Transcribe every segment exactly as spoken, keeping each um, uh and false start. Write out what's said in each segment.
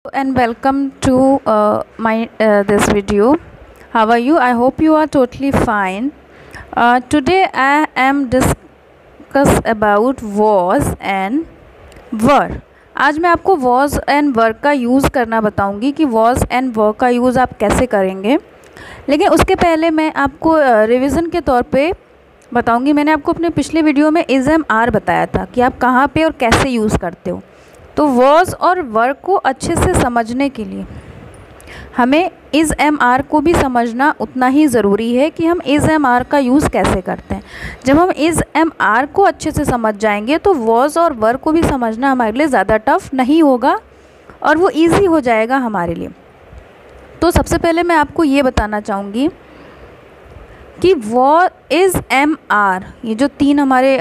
And welcome to uh, my uh, this video. How are you? I hope you are totally fine. Uh, today I am discuss about was and were. आज मैं आपको was and were का use करना बताऊंगी कि was and were का use आप कैसे करेंगे। लेकिन उसके पहले मैं आपको रिवीजन uh, के तौर पे बताऊंगी। मैंने आपको अपने पिछले वीडियो में इज़ एम आर बताया था कि आप कहाँ पे और कैसे यूज़ करते हो। तो वॉज और वर को अच्छे से समझने के लिए हमें इज़ एम आर को भी समझना उतना ही ज़रूरी है कि हम इज़ एम आर का यूज़ कैसे करते हैं। जब हम इज़ एम आर को अच्छे से समझ जाएंगे तो वॉज और वर को भी समझना हमारे लिए ज़्यादा टफ नहीं होगा और वो इजी हो जाएगा हमारे लिए। तो सबसे पहले मैं आपको ये बताना चाहूँगी कि वो इज़ एम आर, ये जो तीन हमारे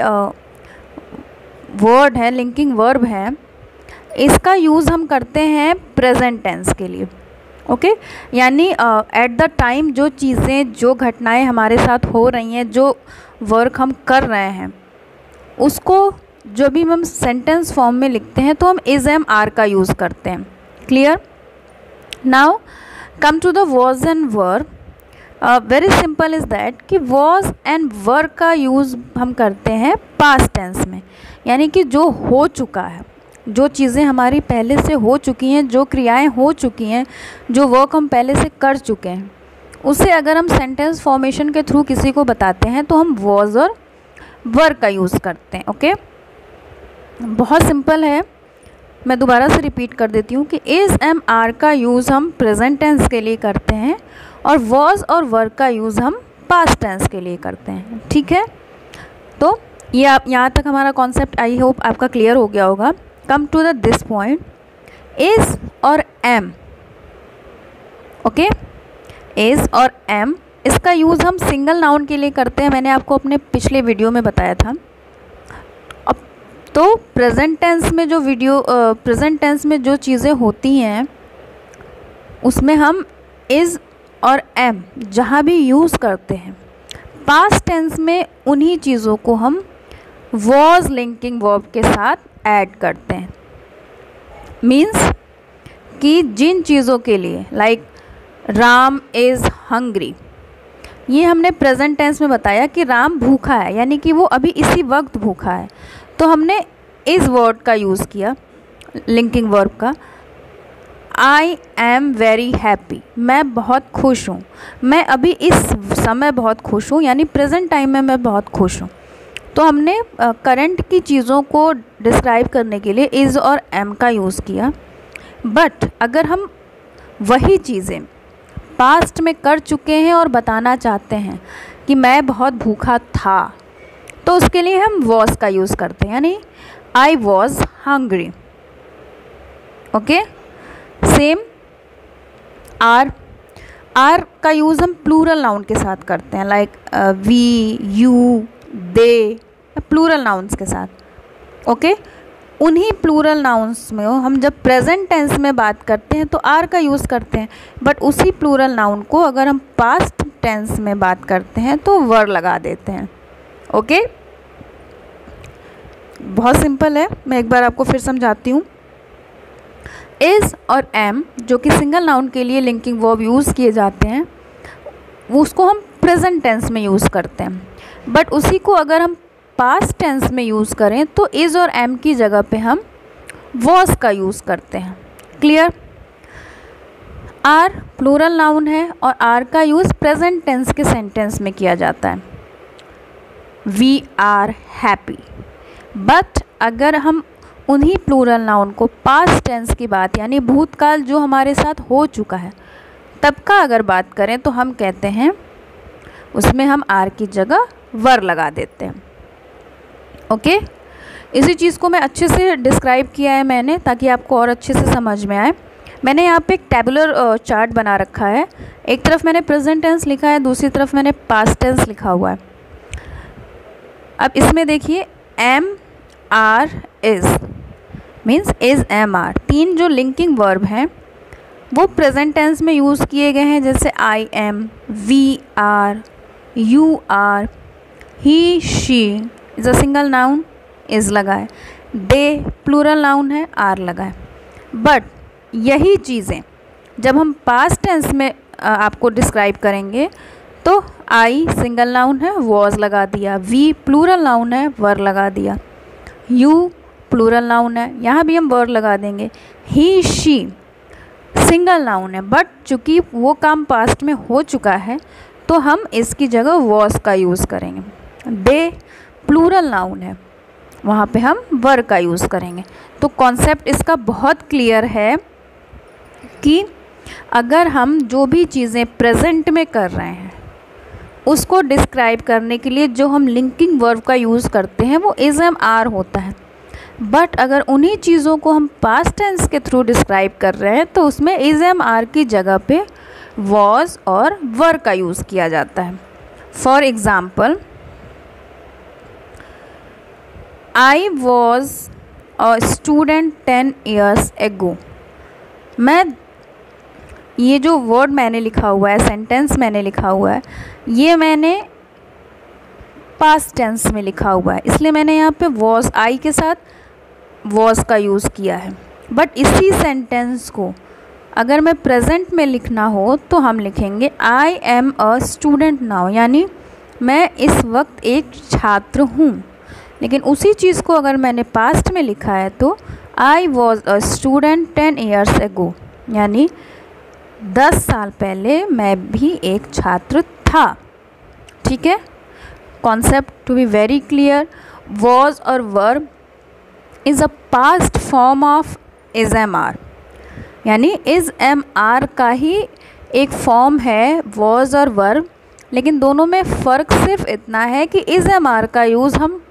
वर्ड हैं, लिंकिंग वर्ब हैं, इसका यूज़ हम करते हैं प्रेजेंट टेंस के लिए। Okay okay? यानी एट द टाइम जो चीज़ें, जो घटनाएं हमारे साथ हो रही हैं, जो वर्क हम कर रहे हैं, उसको जो भी हम सेंटेंस फॉर्म में लिखते हैं तो हम इज़ एम आर का यूज़ करते हैं। Clear? Now come to the was and were. Very simple is that कि वॉज एंड वर का यूज़ हम करते हैं पास्ट टेंस में, यानी कि जो हो चुका है, जो चीज़ें हमारी पहले से हो चुकी हैं, जो क्रियाएं हो चुकी हैं, जो वर्क हम पहले से कर चुके हैं, उसे अगर हम सेंटेंस फॉर्मेशन के थ्रू किसी को बताते हैं तो हम वॉज और वर का यूज़ करते हैं। ओके, बहुत सिंपल है। मैं दोबारा से रिपीट कर देती हूँ कि इज़ एम आर का यूज़ हम प्रेजेंट टेंस के लिए करते हैं और वॉज और वर का यूज़ हम पास्ट टेंस के लिए करते हैं। ठीक है, तो ये आप यहाँ तक हमारा कॉन्सेप्ट आई होप आपका क्लियर हो गया होगा। Come to the this point, is और एम। ओके, इज़ और एम, इसका यूज़ हम सिंगल नाउन के लिए करते हैं। मैंने आपको अपने पिछले वीडियो में बताया था। अब तो प्रेजेंट टेंस में जो वीडियो प्रेजेंट टेंस में जो चीज़ें होती हैं उसमें हम इज़ और एम जहाँ भी यूज़ करते हैं, पास्ट टेंस में उन्हीं चीज़ों को हम वॉज लिंकिंग वर्ब के साथ ऐड करते हैं। मीन्स कि जिन चीज़ों के लिए, लाइक राम इज़ हंग्री, ये हमने प्रेजेंट टेंस में बताया कि राम भूखा है, यानी कि वो अभी इसी वक्त भूखा है, तो हमने इज़ वर्ड का यूज़ किया, लिंकिंग वर्ब का। आई एम वेरी हैप्पी, मैं बहुत खुश हूँ, मैं अभी इस समय बहुत खुश हूँ, यानी प्रेजेंट टाइम में मैं बहुत खुश हूँ। तो हमने करंट uh, की चीज़ों को डिस्क्राइब करने के लिए इज़ और एम का यूज़ किया। बट अगर हम वही चीज़ें पास्ट में कर चुके हैं और बताना चाहते हैं कि मैं बहुत भूखा था, तो उसके लिए हम वॉज का यूज़ करते हैं, यानी I was hungry. Okay, same are are का यूज़ हम प्लूरल नाउन के साथ करते हैं, like we, you, they, plural nouns के साथ। ओके, उन्हीं प्लूरल नाउन्स में हम जब प्रेजेंट टेंस में बात करते हैं तो आर का यूज़ करते हैं, बट उसी प्लूरल नाउन को अगर हम पास्ट टेंस में बात करते हैं तो वर लगा देते हैं। ओके, बहुत सिंपल है। मैं एक बार आपको फिर समझाती हूँ। इज़ और एम जो कि सिंगल नाउन के लिए लिंकिंग वर्ब यूज़ किए जाते हैं, वो उसको हम प्रेजेंट टेंस में यूज़ करते हैं, बट उसी को अगर हम पास्ट टेंस में यूज़ करें तो इज़ और एम की जगह पे हम वॉज का यूज़ करते हैं। क्लियर? आर प्लूरल नाउन है और आर का यूज़ प्रेजेंट टेंस के सेंटेंस में किया जाता है, वी आर हैप्पी। बट अगर हम उन्हीं प्लूरल नाउन को पास्ट टेंस की बात, यानी भूतकाल जो हमारे साथ हो चुका है, तब का अगर बात करें तो हम कहते हैं, उसमें हम आर की जगह वर लगा देते हैं। ओके, इसी चीज़ को मैं अच्छे से डिस्क्राइब किया है मैंने, ताकि आपको और अच्छे से समझ में आए। मैंने यहाँ पे एक टेबुलर चार्ट बना रखा है। एक तरफ मैंने प्रेजेंट टेंस लिखा है, दूसरी तरफ मैंने पास्ट टेंस लिखा हुआ है। अब इसमें देखिए, am, are, is, means is, am, are, तीन जो लिंकिंग वर्ब हैं वो प्रेजेंट टेंस में यूज़ किए गए हैं, जैसे I am, we are, you are, he, she is a single noun, is लगा है, दे प्लूरल नाउन है, आर लगा है। बट यही चीज़ें जब हम पास्ट टेंस में आपको डिस्क्राइब करेंगे तो आई सिंगल नाउन है, वॉज लगा दिया, वी प्लूरल नाउन है, वर लगा दिया, यू प्लूरल नाउन है, यहाँ भी हम वर लगा देंगे, ही शी सिंगल नाउन है, बट चूँकि वो काम पास्ट में हो चुका है तो हम इसकी जगह वॉज का यूज़ करेंगे। दे प्लूरल नाउन है, वहाँ पे हम वर का यूज़ करेंगे। तो कॉन्सेप्ट इसका बहुत क्लियर है कि अगर हम जो भी चीज़ें प्रेजेंट में कर रहे हैं उसको डिस्क्राइब करने के लिए जो हम लिंकिंग वर्ब का यूज़ करते हैं वो इज़ एम आर होता है, बट अगर उन्हीं चीज़ों को हम पास्ट टेंस के थ्रू डिस्क्राइब कर रहे हैं तो उसमें इज़ एम आर की जगह पे वॉज और वर का यूज़ किया जाता है। For example, I was a student ten years ago. मैं, ये जो वर्ड मैंने लिखा हुआ है, सेंटेंस मैंने लिखा हुआ है, ये मैंने पास्ट टेंस में लिखा हुआ है, इसलिए मैंने यहाँ पे वॉज आई के साथ वॉज का यूज़ किया है। बट इसी सेंटेंस को अगर मैं प्रेजेंट में लिखना हो तो हम लिखेंगे I am a student now, यानी मैं इस वक्त एक छात्र हूँ। लेकिन उसी चीज़ को अगर मैंने पास्ट में लिखा है तो I was a student ten years ago, यानी दस साल पहले मैं भी एक छात्र था। ठीक है, concept to be very clear, was और verb is a past form of is am are, यानी इज़ एम आर का ही एक फॉर्म है वॉज और वर्ब, लेकिन दोनों में फ़र्क सिर्फ इतना है कि इज़ एम आर का यूज़ हम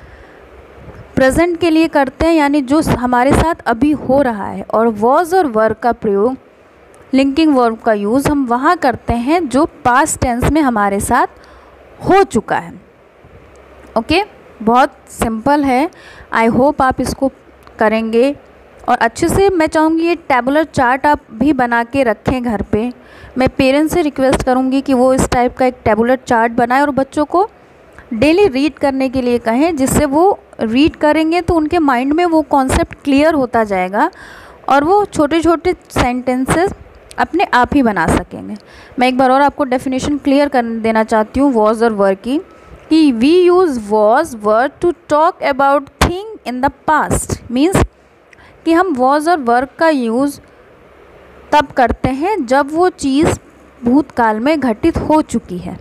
प्रेजेंट के लिए करते हैं, यानी जो हमारे साथ अभी हो रहा है, और वॉज और वर्ब का प्रयोग, लिंकिंग वर्ब का यूज़ हम वहाँ करते हैं जो पास्ट टेंस में हमारे साथ हो चुका है। ओके, बहुत सिंपल है। आई होप आप इसको करेंगे और अच्छे से। मैं चाहूँगी ये टेबुलर चार्ट आप भी बना के रखें घर पे। मैं पेरेंट्स से रिक्वेस्ट करूँगी कि वो इस टाइप का एक टेबुलर चार्ट बनाएं और बच्चों को डेली रीड करने के लिए कहें, जिससे वो रीड करेंगे तो उनके माइंड में वो कॉन्सेप्ट क्लियर होता जाएगा और वो छोटे छोटे सेंटेंसेस अपने आप ही बना सकेंगे। मैं एक बार और आपको डेफिनेशन क्लियर कर देना चाहती हूँ वॉज और वर की, कि we use was were to talk about thing in the past, means कि हम वॉज और वर का यूज़ तब करते हैं जब वो चीज़ भूतकाल में घटित हो चुकी है।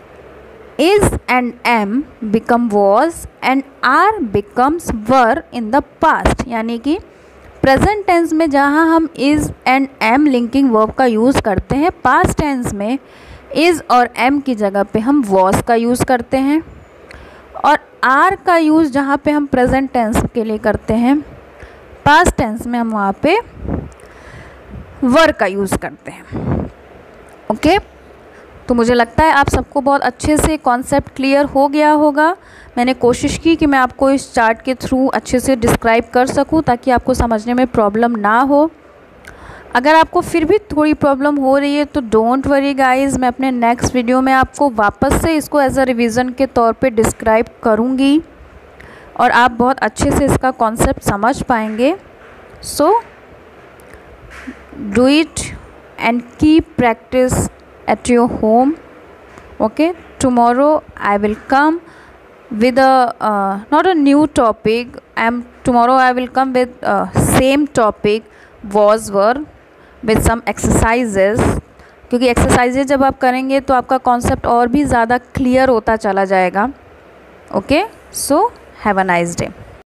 Is and am become was and are becomes were in the past, यानी कि प्रेजेंट टेंस में जहाँ हम is and am linking verb का यूज़ करते हैं, पास्ट टेंस में इज़ और एम की जगह पे हम वॉज का यूज़ करते हैं, और आर का यूज़ जहाँ पे हम प्रेजेंट टेंस के लिए करते हैं, पास्ट टेंस में हम वहाँ पे वर का यूज़ करते हैं। ओके, तो मुझे लगता है आप सबको बहुत अच्छे से कॉन्सेप्ट क्लियर हो गया होगा। मैंने कोशिश की कि मैं आपको इस चार्ट के थ्रू अच्छे से डिस्क्राइब कर सकूं ताकि आपको समझने में प्रॉब्लम ना हो। अगर आपको फिर भी थोड़ी प्रॉब्लम हो रही है तो डोंट वरी गाइस, मैं अपने नेक्स्ट वीडियो में आपको वापस से इसको एज अ रिवीजन के तौर पे डिस्क्राइब करूँगी और आप बहुत अच्छे से इसका कॉन्सेप्ट समझ पाएंगे। So do it and keep practice at your home. Okay, tomorrow I will come with a uh, not a new topic. I'm tomorrow I will come with uh, same topic was were with some exercises, क्योंकि exercises जब आप करेंगे तो आपका concept और भी ज़्यादा clear होता चला जाएगा. Okay, so have a nice day.